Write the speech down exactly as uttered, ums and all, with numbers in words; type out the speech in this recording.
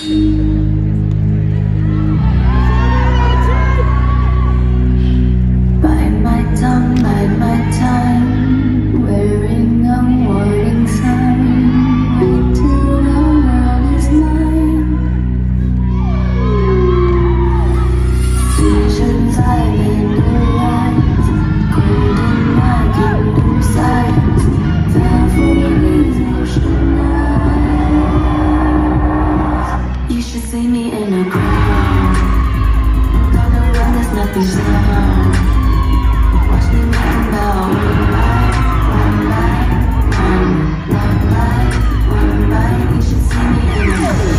Bite my tongue, bite my time, wearing a warning sign. Wait till the world is mine. Visions I've been alive, golden my kingdom sight. Fell for these ocean eyes. You should see me in a crowd. Gonna run, there's nothing sound. Watch me make them bow. One by, one by, one, one by, one by. You should see me in a crowd.